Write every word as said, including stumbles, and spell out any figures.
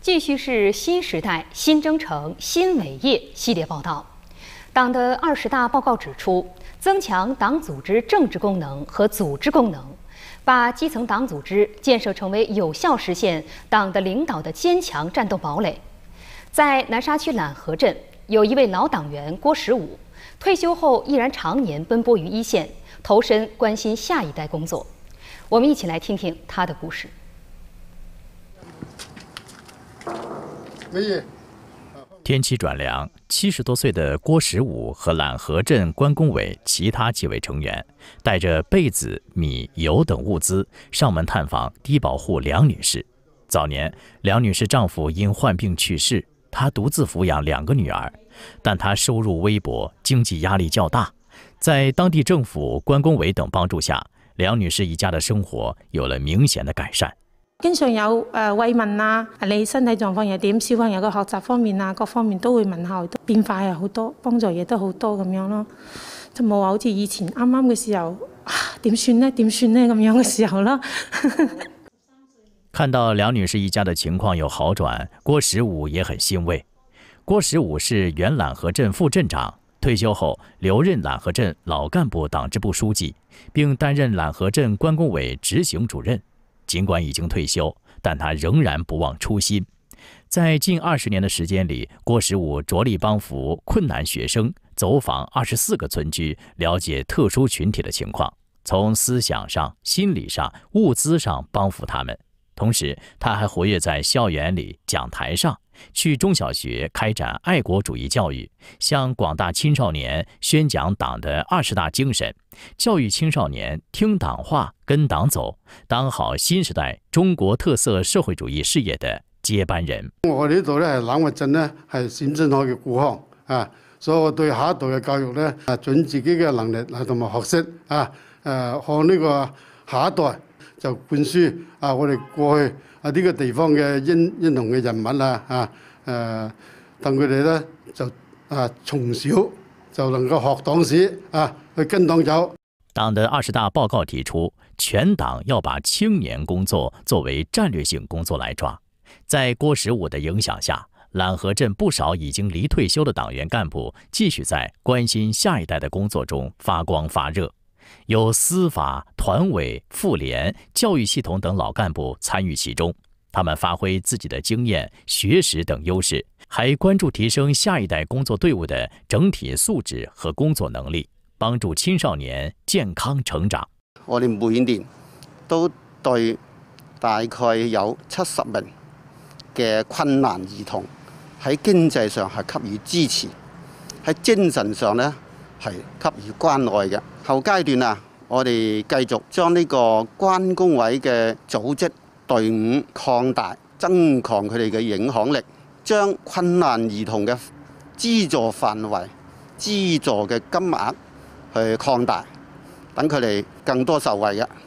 继续是新时代新征程新伟业系列报道。党的二十大报告指出，增强党组织政治功能和组织功能，把基层党组织建设成为有效实现党的领导的坚强战斗堡垒。在南沙区揽河镇，有一位老党员郭十五，退休后依然常年奔波于一线，投身关心下一代工作。我们一起来听听他的故事。 天气转凉，七十多岁的郭十五和揽河镇关工委其他几位成员，带着被子、米、油等物资上门探访低保户梁女士。早年，梁女士丈夫因患病去世，她独自抚养两个女儿，但她收入微薄，经济压力较大。在当地政府、关工委等帮助下，梁女士一家的生活有了明显的改善。 經常有誒慰問啊，你身體狀況又點？小朋友嘅學習方面啊，各方面都會問候，變化係好多，幫助亦都好多咁樣咯。就冇話好似以前啱啱嘅時候，點算呢？點算呢？咁樣嘅時候啦。 看到梁女士一家的情況有好轉，郭十五也很欣慰。郭十五是原揽河鎮副鎮長，退休後留任揽河鎮老幹部黨支部書記，並擔任揽河鎮關工委執行主任。 儘管已經退休，但他仍然不忘初心。在近二十年的時間裡，郭十五着力幫扶困難學生，走訪二十四個村居，了解特殊群體的情況，從思想上、心理上、物資上幫扶他們。同時，他還活躍在校園裡、講台上，去中小學開展愛國主義教育，向廣大青少年宣講黨的二十大精神，教育青少年聽黨話、跟黨走，當好新時代中國特色社會主義事業的接班人。 我哋呢度咧係欖核鎮咧係冼星海嘅故鄉啊，所以我對下一代嘅教育咧啊，盡自己嘅能力啊同埋學識啊，誒向呢個下一代。 就灌輸啊！我哋過去啊呢個地方嘅英英雄嘅人物啊啊誒，等佢哋咧就啊從小就能夠學黨史啊，去跟黨走。 黨的二十大報告提出，全黨要把青年工作作為戰略性工作來抓。在郭十五的影響下，攬河鎮不少已經離退休的黨員幹部繼續在關心下一代的工作中發光發熱。 有司法、團委、婦聯、教育系統等老幹部參與其中，他們發揮自己的經驗、學識等優勢，還關注提升下一代工作隊伍的整體素質和工作能力，幫助青少年健康成長。 我哋每年都對大概有七十名嘅困難兒童喺經濟上係給予支持，喺精神上呢係給予關愛嘅。 後階段啊，我哋繼續將呢個關工委嘅組織隊伍擴大，增強佢哋嘅影響力，將困難兒童嘅資助範圍、資助嘅金額去擴大，等佢哋更多受惠嘅。